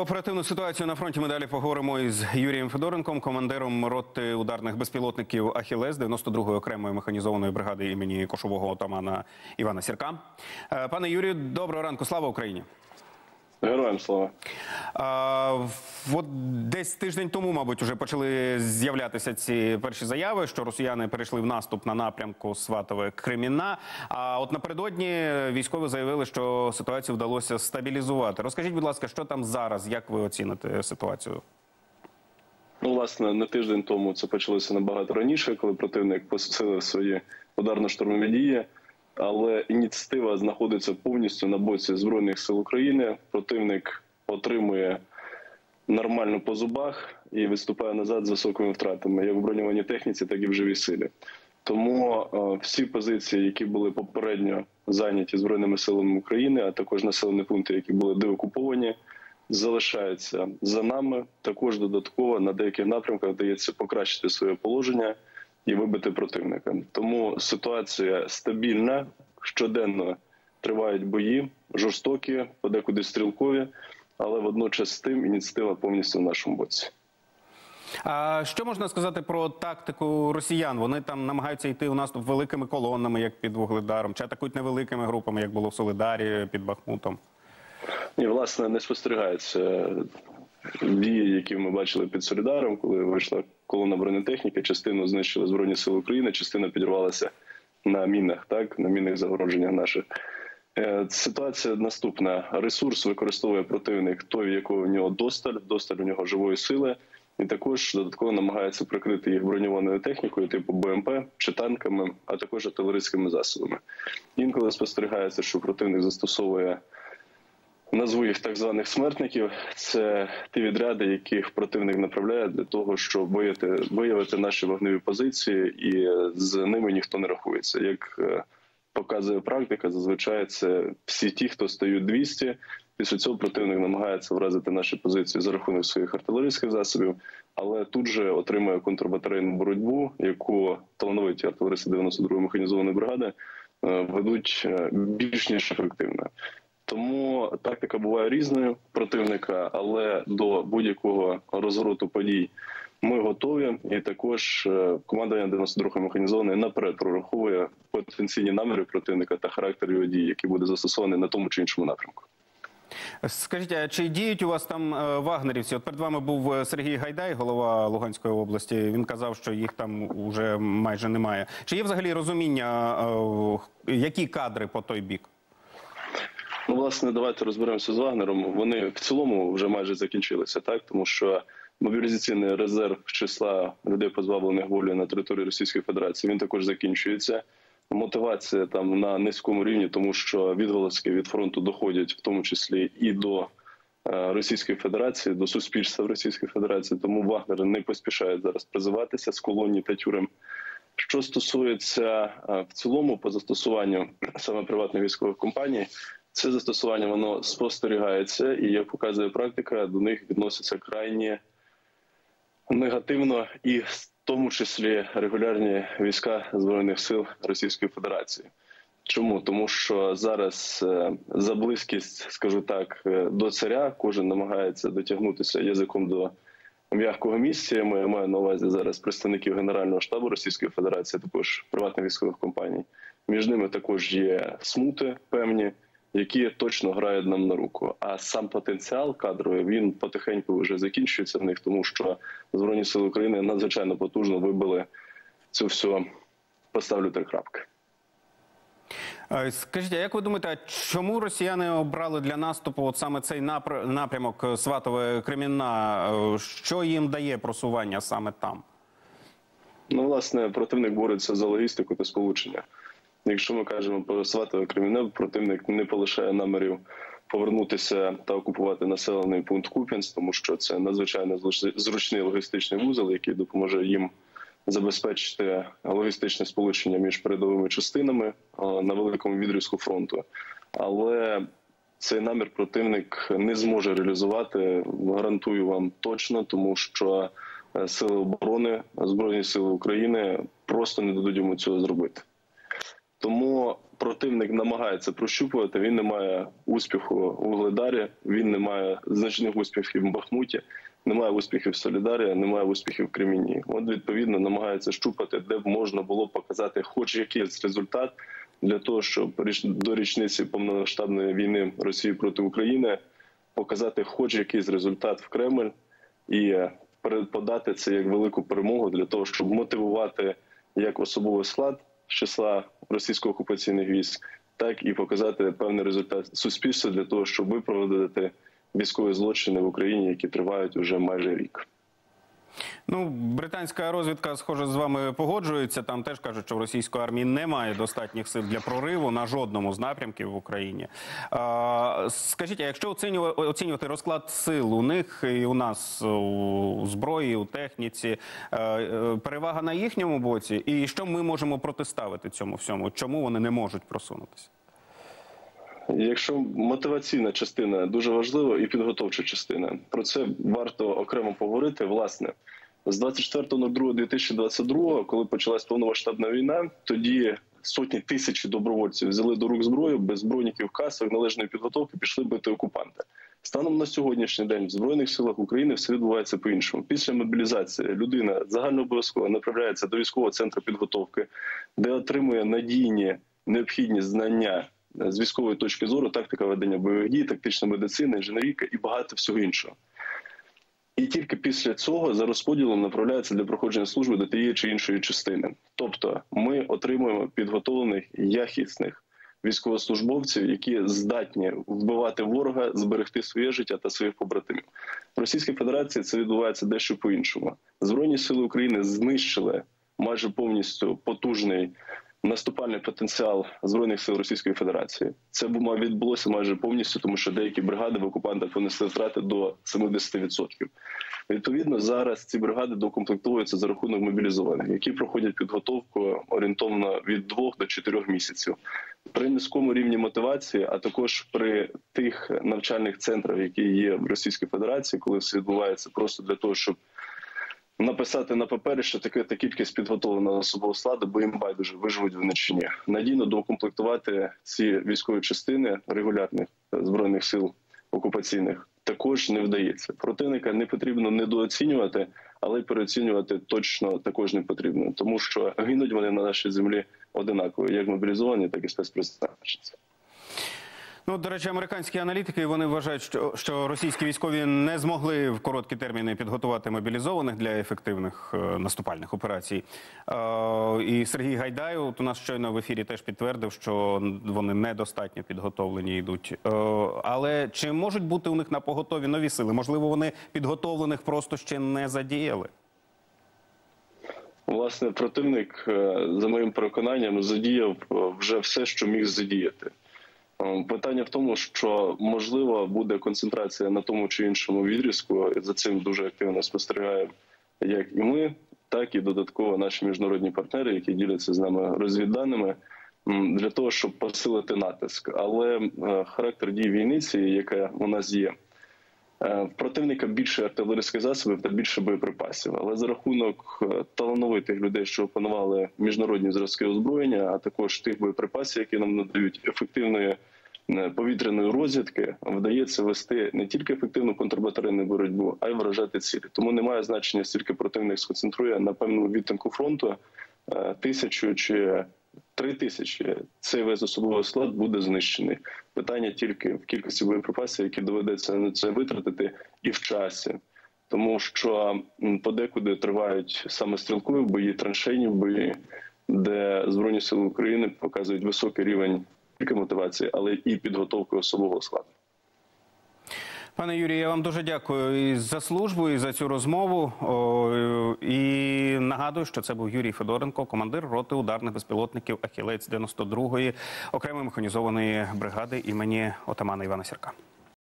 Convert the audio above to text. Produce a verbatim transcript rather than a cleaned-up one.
оперативну ситуацію на фронті ми далі поговоримо із Юрієм Федоренком, командиром роти ударних безпілотників «Ахілес» дев'яносто другої окремої механізованої бригади імені кошового отамана Івана Сірка. Пане Юрію, доброго ранку, слава Україні! Героям слава. А, от десь тиждень тому, мабуть, вже почали з'являтися ці перші заяви, що росіяни перейшли в наступ на напрямку Сватове-Кремінна. А от напередодні військові заявили, що ситуацію вдалося стабілізувати. Розкажіть, будь ласка, що там зараз, як ви оціните ситуацію? Ну, власне, не тиждень тому це почалося набагато раніше, коли противник посилив свої ударно-штурмові дії. Але ініціатива знаходиться повністю на боці Збройних сил України. Противник отримує нормально по зубах і виступає назад з високими втратами, як в броньованій техніці, так і в живій силі. Тому е, всі позиції, які були попередньо зайняті Збройними силами України, а також населені пункти, які були деокуповані, залишаються за нами. Також додатково на деяких напрямках вдається покращити своє положення і вибити противника. Тому ситуація стабільна, щоденно тривають бої, жорстокі, подекуди стрілкові, але водночас з тим ініціатива повністю в нашому боці. А що можна сказати про тактику росіян? Вони там намагаються йти у наступ великими колонами, як під Вугледаром, чи атакують невеликими групами, як було в Солидарі, під Бахмутом? Ні, власне, не спостерігаються дії, які ми бачили під Солидаром, коли вийшла колона бронетехніки, частину знищили Збройні сили України, частина підірвалася на мінах, так, на мінних загородженнях наших. Ситуація наступна. Ресурс використовує противник той, якого в нього досталь, досталь у нього живої сили, і також додатково намагається прикрити їх броньованою технікою, типу БМП, чи танками, а також артилерійськими засобами. Інколи спостерігається, що противник застосовує, назву їх так званих смертників, це ті відряди, яких противник направляє для того, щоб виявити, виявити наші вогневі позиції, і з ними ніхто не рахується. Як показує практика, зазвичай це всі ті, хто стають двісті, після цього противник намагається вразити наші позиції за рахунок своїх артилерійських засобів, але тут же отримує контрбатарейну боротьбу, яку талановиті артилеристи дев'яносто другої механізованої бригади ведуть більш ніж ефективно. Тому тактика буває різною противника, але до будь-якого розгорту подій ми готові. І також командування дев'яносто другої механізованої наперед прораховує потенційні наміри противника та характер його дій, які буде застосований на тому чи іншому напрямку. Скажіть, а чи діють у вас там вагнерівці? От перед вами був Сергій Гайдай, голова Луганської області. Він казав, що їх там вже майже немає. Чи є взагалі розуміння, які кадри по той бік? Ну, власне, давайте розберемося з Вагнером. Вони в цілому вже майже закінчилися, так? Тому що мобілізаційний резерв з числа людей, позбавлених волі на території Російської Федерації, він також закінчується. Мотивація там на низькому рівні, тому що відголоски від фронту доходять в тому числі і до Російської Федерації, до суспільства в Російській Федерації. Тому Вагнери не поспішають зараз призиватися з колоній та тюрем. Що стосується в цілому по застосуванню саме приватних військових компаній, це застосування, воно спостерігається, і, як показує практика, до них відносяться крайні негативно, і в тому числі регулярні війська Збройних сил Російської Федерації. Чому? Тому що зараз за близькість, скажу так, до царя кожен намагається дотягнутися язиком до м'якого місця. Я маю на увазі зараз представників Генерального штабу Російської Федерації, також приватних військових компаній. Між ними також є смути певні, які точно грають нам на руку. А сам потенціал кадровий, він потихеньку вже закінчується в них, тому що Збройні сили України надзвичайно потужно вибили цю всю, поставлю три крапки. Скажіть, а як ви думаєте, чому росіяни обрали для наступу от саме цей напрямок Сватове-Кремінна? Що їм дає просування саме там? Ну, власне, противник бореться за логістику та сполучення. Якщо ми кажемо про Сватове-Кремінне, противник не полишає намірів повернутися та окупувати населений пункт Куп'янськ, тому що це надзвичайно зручний логістичний вузол, який допоможе їм забезпечити логістичне сполучення між передовими частинами на великому відрізку фронту. Але цей намір противник не зможе реалізувати, гарантую вам точно, тому що сили оборони, Збройні сили України просто не дадуть йому цього зробити. Тому противник намагається прощупувати, він не має успіху у Вугледарі, він не має значних успіхів в Бахмуті, не має успіхів в Солідарі, не має успіхів в Кремінні. От, відповідно, намагається щупати, де б можна було показати хоч якийсь результат для того, щоб до річниці повномасштабної війни Росії проти України показати хоч якийсь результат в Кремль і подати це як велику перемогу для того, щоб мотивувати як особовий склад з числа російсько-окупаційних військ, так і показати певний результат суспільству для того, щоб виправдати військові злочини в Україні, які тривають уже майже рік. Ну, британська розвідка, схоже, з вами погоджується. Там теж кажуть, що в російської армії немає достатніх сил для прориву на жодному з напрямків в Україні. А, скажіть, а якщо оцінювати, оцінювати розклад сил у них і у нас у зброї, у техніці, перевага на їхньому боці? І що ми можемо протиставити цьому всьому? Чому вони не можуть просунутися? Якщо мотиваційна частина дуже важлива і підготовча частина, про це варто окремо поговорити. Власне, з двадцять четвертого другого дві тисячі двадцять другого, коли почалась повномасштабна війна, тоді сотні тисяч добровольців взяли до рук зброю, без броніків, касок, належної підготовки пішли бити окупанта. Станом на сьогоднішній день в Збройних силах України все відбувається по-іншому. Після мобілізації людина загальнообов'язково направляється до військового центру підготовки, де отримує надійні, необхідні знання з військової точки зору, тактика ведення бойових дій, тактична медицина, інженерійка і багато всього іншого. І тільки після цього за розподілом направляється для проходження служби до тієї чи іншої частини. Тобто ми отримуємо підготовлених, якісних військовослужбовців, які здатні вбивати ворога, зберегти своє життя та своїх побратимів. В Російській Федерації це відбувається дещо по-іншому. Збройні сили України знищили майже повністю потужний наступальний потенціал Збройних сил Російської Федерації. Це відбулося майже повністю, тому що деякі бригади в окупантах понесли втрати до сімдесят відсотків. Відповідно, зараз ці бригади докомплектуються за рахунок мобілізованих, які проходять підготовку орієнтовно від двох до чотирьох місяців. При низькому рівні мотивації, а також при тих навчальних центрах, які є в Російській Федерації, коли все відбувається просто для того, щоб написати на папері, що таке та кількість підготовленого особового складу, бо їм байдуже, виживуть вони чи ні. Надійно доукомплектувати ці військові частини регулярних збройних сил окупаційних також не вдається. Противника не потрібно недооцінювати, але й переоцінювати точно також не потрібно, тому що гинуть вони на нашій землі одинаково, як мобілізовані, так і спецпризначенці. Ну, до речі, американські аналітики, вони вважають, що, що російські військові не змогли в короткі терміни підготувати мобілізованих для ефективних е, наступальних операцій. Е, і Сергій Гайдай от у нас щойно в ефірі теж підтвердив, що вони недостатньо підготовлені йдуть. Е, але чи можуть бути у них на поготові нові сили? Можливо, вони підготовлених просто ще не задіяли? Власне, противник, за моїм переконанням, задіяв вже все, що міг задіяти. Питання в тому, що, можливо, буде концентрація на тому чи іншому відрізку, і за цим дуже активно спостерігаємо як і ми, так і додатково наші міжнародні партнери, які діляться з нами розвідданими, для того, щоб посилити натиск. Але характер дій війни цієї, яка у нас є, в противника більше артилерійських засобів та більше боєприпасів. Але за рахунок талановитих людей, що опанували міжнародні зразки озброєння, а також тих боєприпасів, які нам надають ефективної повітряної розвідки, вдається вести не тільки ефективну контрбатарейну боротьбу, а й вражати цілі. Тому немає значення, стільки противник сконцентрує на певному відтинку фронту тисячу чи три тисячі. Цей весь особовий склад буде знищений. Питання тільки в кількості боєприпасів, які доведеться на це витратити, і в часі. Тому що подекуди тривають саме стрілкові бої, траншейні бої, де Збройні Сили України показують високий рівень тільки мотивації, але і підготовки особового складу. Пане Юрію, я вам дуже дякую і за службу, і за цю розмову. О, і нагадую, що це був Юрій Федоренко, командир роти ударних безпілотників «Ахілець» дев'яносто другої окремої механізованої бригади імені отамана Івана Сірка.